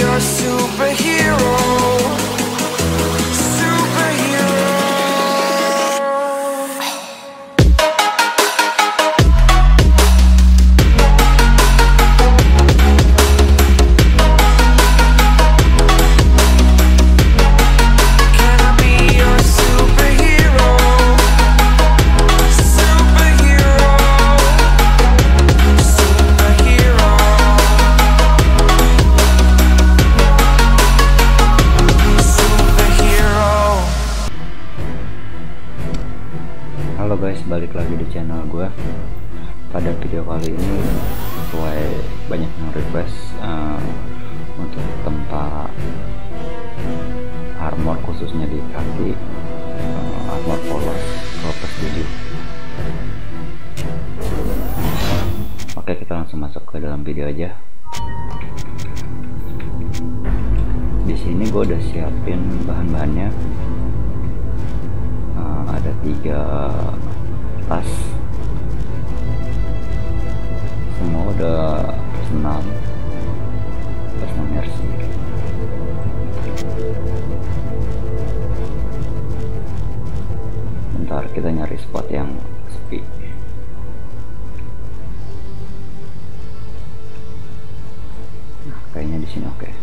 your superhero. Halo guys, balik lagi di channel gue. Pada video kali ini sesuai banyak yang request untuk tempat armor khususnya di kaki, armor polos Clover Studio. Oke, kita langsung masuk ke dalam video aja. Di sini gue udah siapin bahan-bahannya. Ada 3 tas, semua udah senam mercy. Bentar, kita nyari spot yang sepi. Nah, kayaknya di sini oke.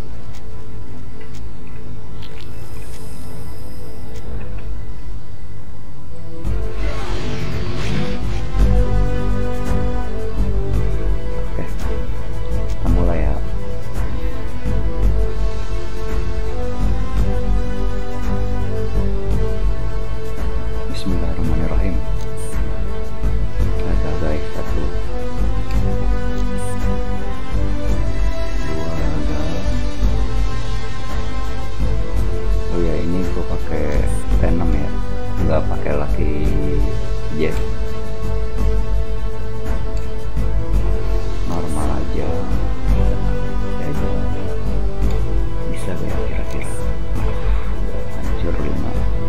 Bismillahirrahmanirrahim. Ada guys, 1, 2 gagal. Oh ya, ini gue pakai Venom ya, nggak pakai Lucky Jet, normal aja. Bisa ya kira-kira. Hancur 5.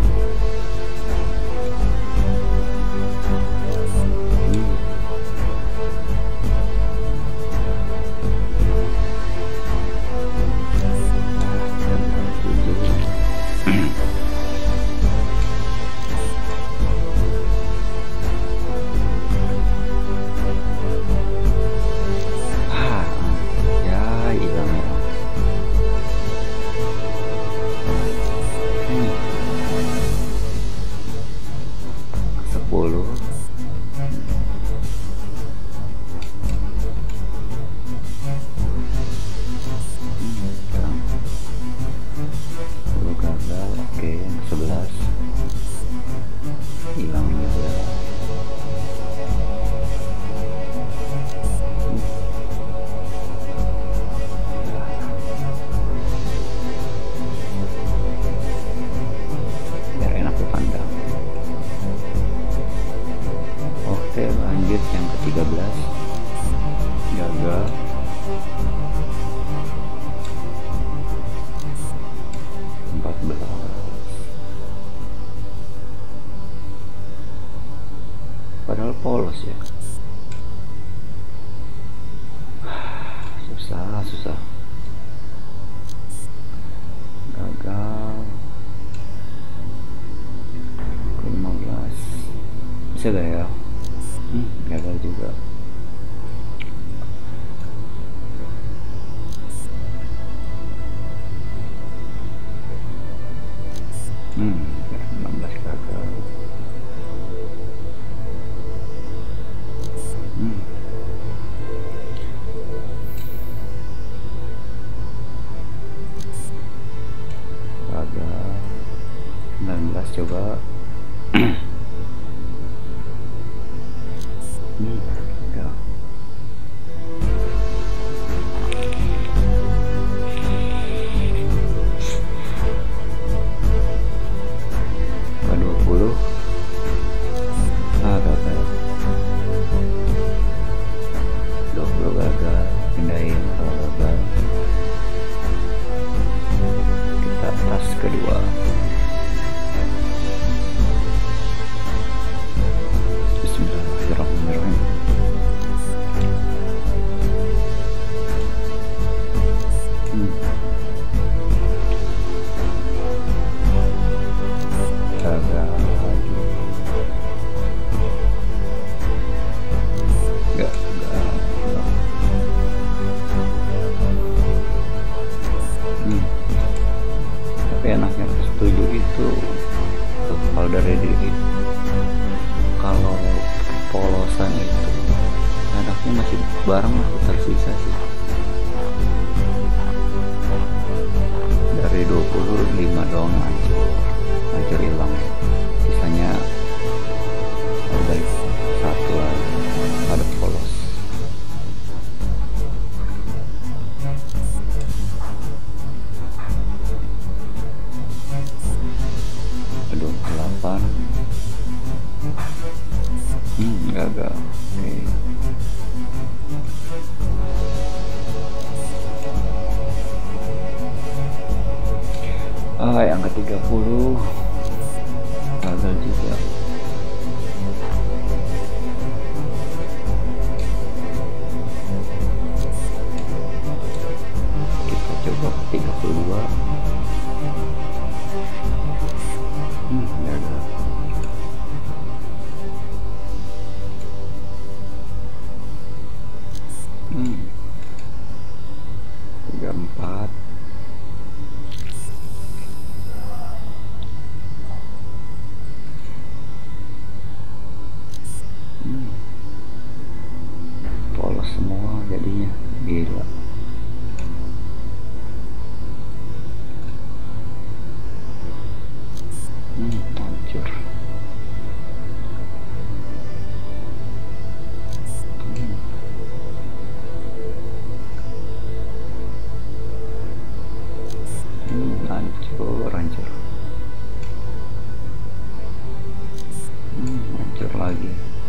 Hilang juga. Biar enak dipandang. Oke, lanjut yang ke-13. Gagal. Padahal polos ya. Susah. Gagal. 15. Bisa gak ya? Gagal juga. Ya, 16 gagal. polosnya masih bareng, masih tersisa sih. Dari 25 doang hancur hilang, sisanya ada satu lagi ada polos. Aduh, 8 gagal. Yang ke-30 gagal juga. Kita coba ke 32. Gagal. Tiga empat. Polos semua jadinya, gila. Hancur. Hancur. Hancur lagi.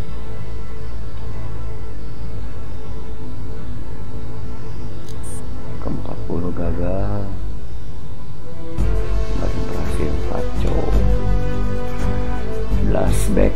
Ke-40 gagal. Baru berhasil, kacau. Last back.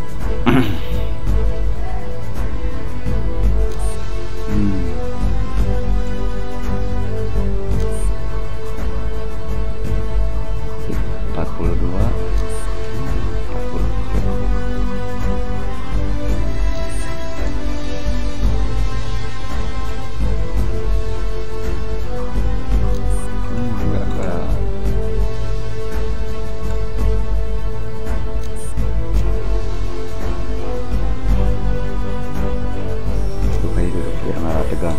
Tegang.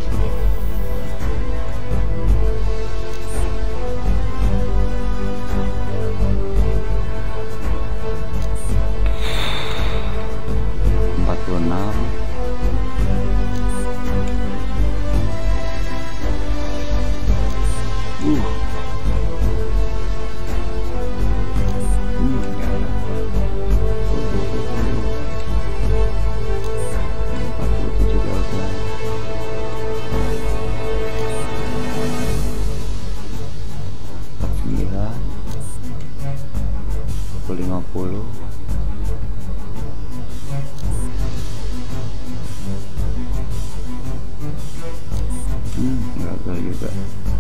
Gagal juga.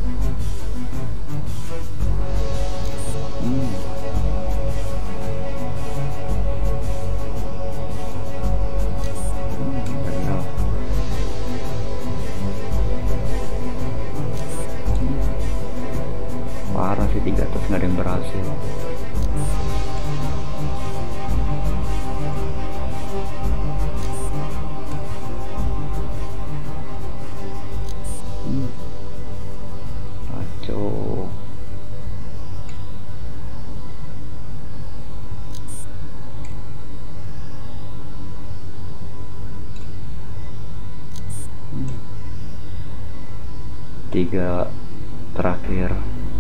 Gagal. Parah sih, 3 atas nggak ada yang berhasil. Kacau. Tiga terakhir.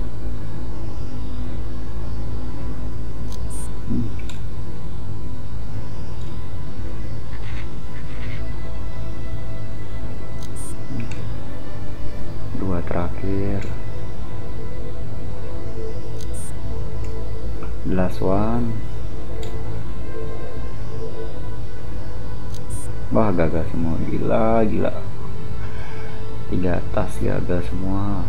Dua terakhir. Last one. Wah, gagal semua. Gila. 3 atas gagal semua.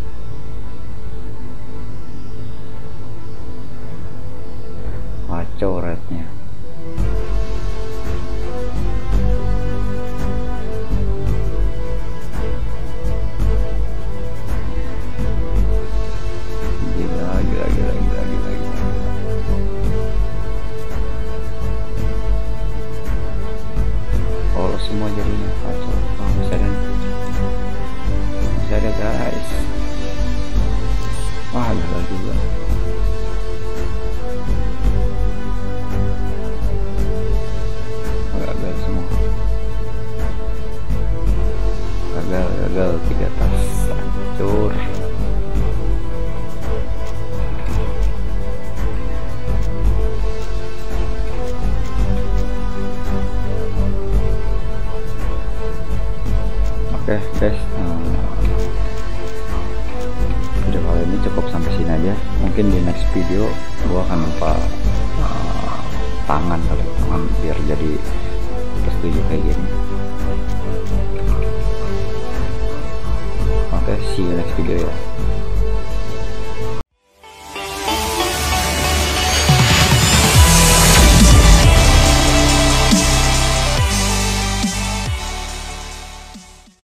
Kacau rednya. Gila. Semua jadi aduh kacau. Oh, masih ada guys. Wah, gagal juga. Gagal semua. Gagal 3 tas hancur. Oke guys, video kali ini cukup sampai sini aja. Mungkin di next video gua akan lupa tangan biar jadi plus 7 kayak gini.